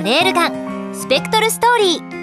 レールガンスペクトルストーリー。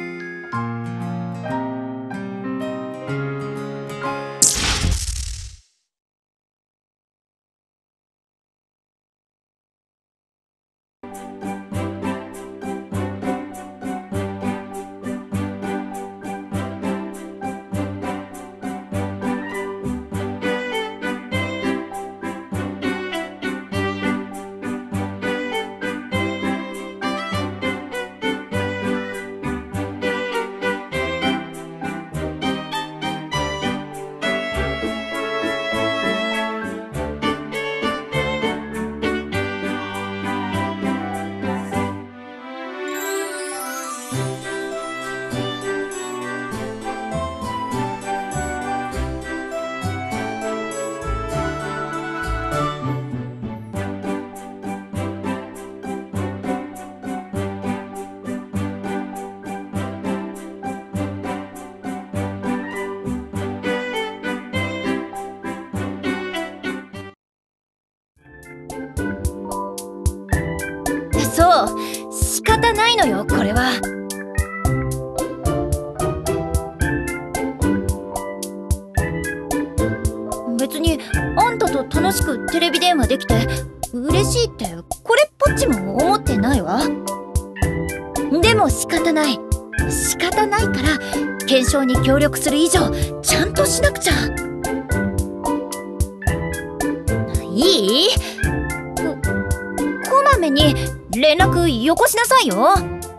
そう、仕方ないのよこれは。別にあんたと楽しくテレビ電話できて嬉しいってこれっぽっちも思ってないわ。でも仕方ない、仕方ないから検証に協力する以上ちゃんとしなくちゃ。いい？こまめに連絡よこしなさいよ。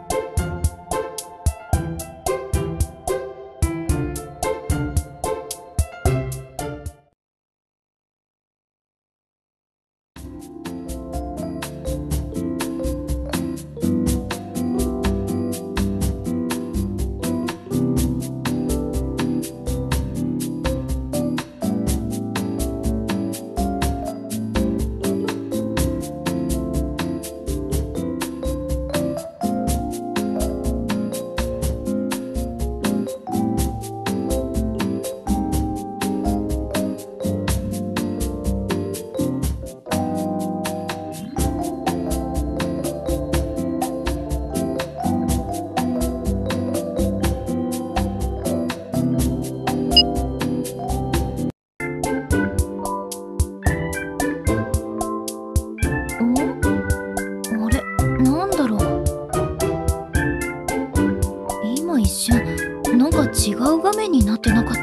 違う画面になってなかった？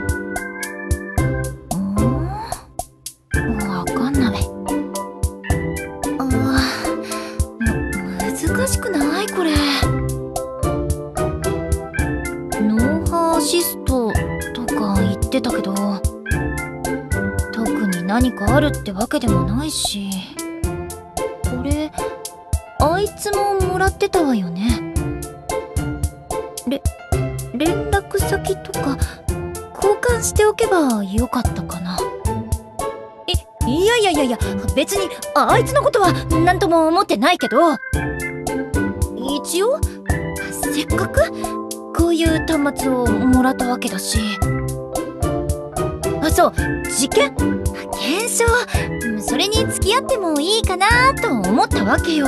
わかんない。難しくないこれ。ノウハウアシストとか言ってたけど、特に何かあるってわけでもないし、これあいつももらってたわよね。連絡先とか交換しておけばよかったかな。いや別にあいつのことは何とも思ってないけど、一応せっかくこういう端末をもらったわけだし。そう、実験検証、それに付き合ってもいいかなと思ったわけよ。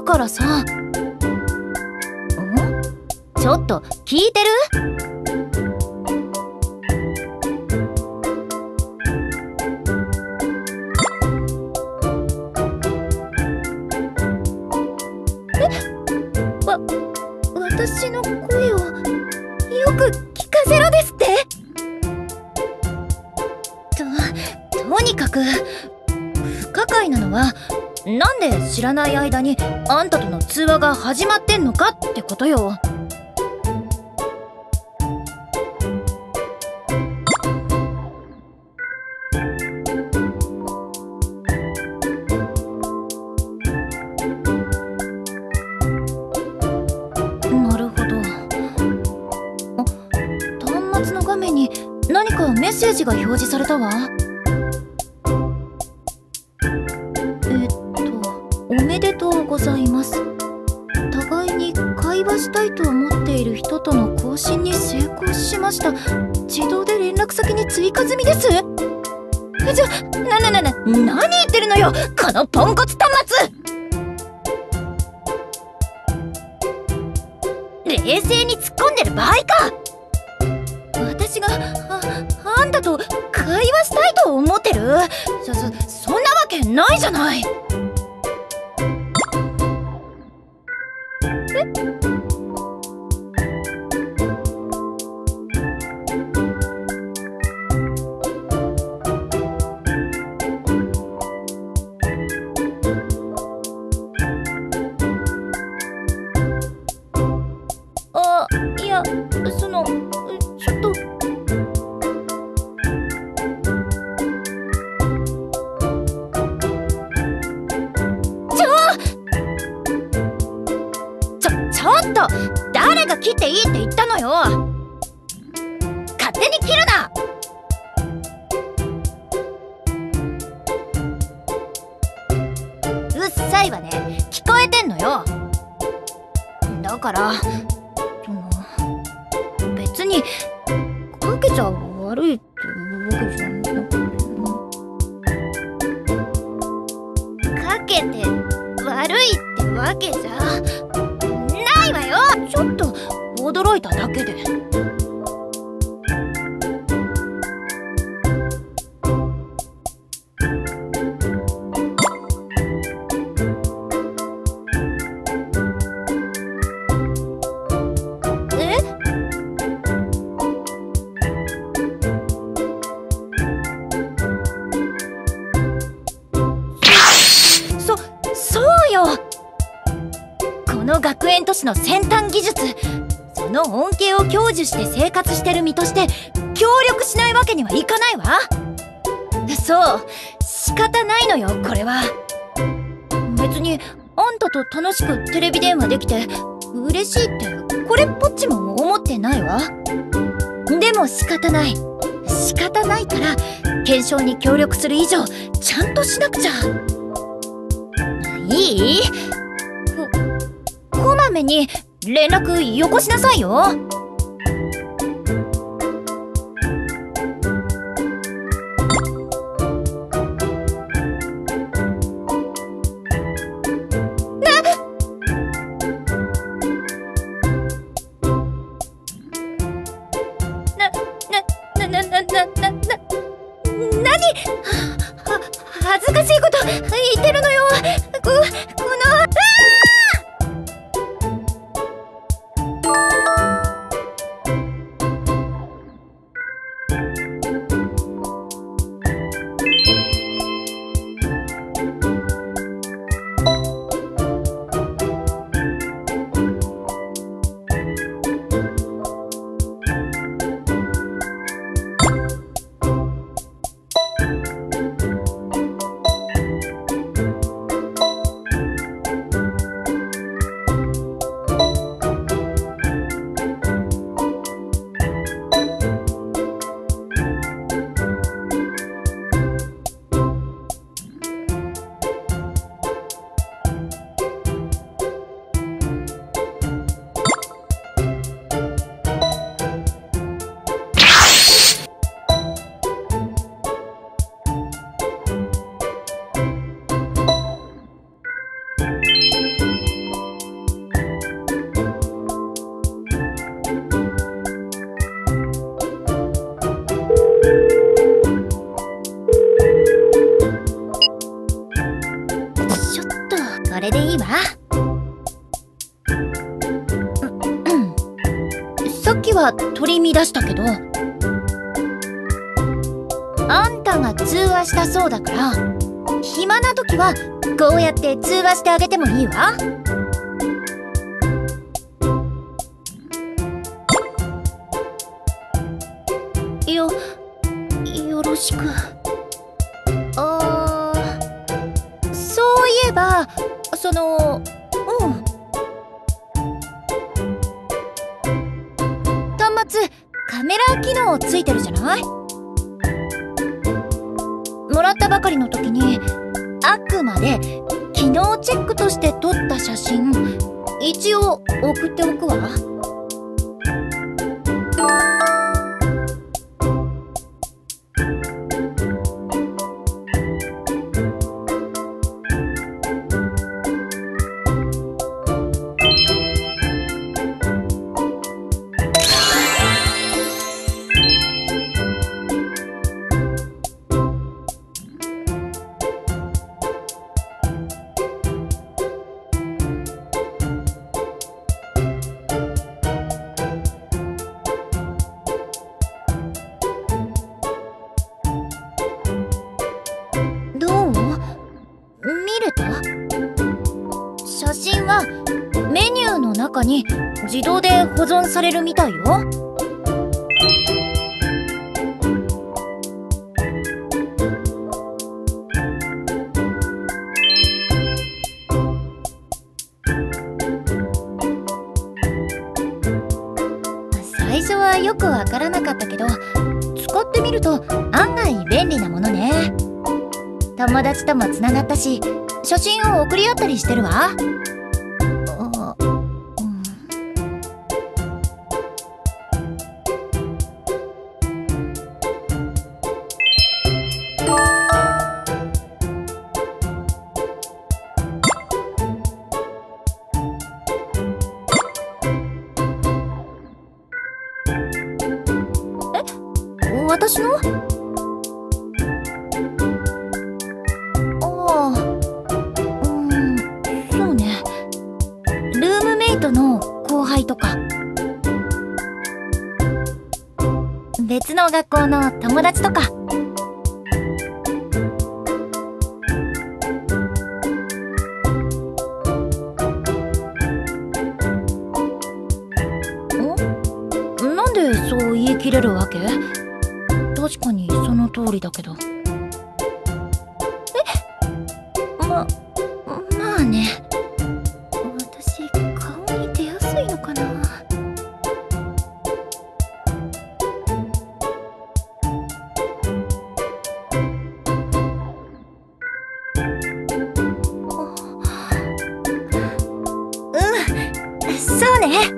からさ。ちょっと聞いてる？私の声をよく聞かせろですって？とにかく不可解なのは、なんで知らない間にあんたとの通話が始まってんのかってことよ。なるほど。端末の画面に何かメッセージが表示されたわ。おめでとうございます。互いに会話したいと思っている人との交信に成功しました。自動で連絡先に追加済みです。何言ってるのよ、このポンコツ端末。冷静に突っ込んでる場合か。私があんたと会話したいと思ってる？そんなわけないじゃない。いや、ちょっと。ちょっと誰が切っていいって言ったのよ。勝手に切るな。うっさいわね、聞こえてんのよ。だから別にかけちゃ悪いってわけじゃなくて、かけて悪いってわけじゃないわよ。ちょっと驚いただけで。そうよ。この学園都市の先端技術、その恩恵を享受して生活してる身として協力しないわけにはいかないわ。そう、仕方ないのよ、これは。別にあんたと楽しくテレビ電話できて嬉しいってこれっぽっちも思ってないわ。でも仕方ないから検証に協力する以上ちゃんとしなくちゃ。いい？こまめに連絡よこしなさいよ。恥ずかしいこと言ってるのよ。このさっきは取り乱したけど、あんたが通話したそうだから、暇な時はこうやって通話してあげてもいいわ。よろしく。そういえば、端末カメラ機能ついてるじゃない？もらったばかりの時にあくまで機能チェックとして撮った写真一応送っておくわ。写真はメニューの中に自動で保存されるみたいよ。最初はよくわからなかったけど、使ってみると案外便利なものね。友達ともつながったし、写真を送り合ったりしてるわ。私の？そうね。ルームメイトの後輩とか、別の学校の友達とか。なんでそう言い切れるわけ？確かにその通りだけど。まあね。私顔に出やすいのかな。そうね。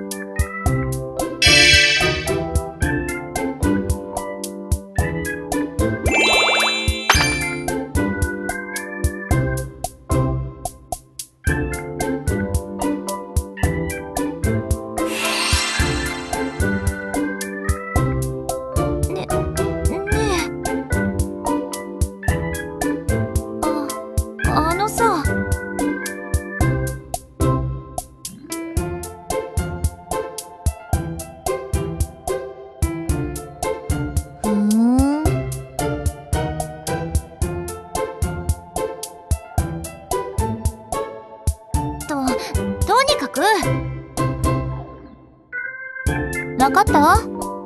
とにかく、わかった？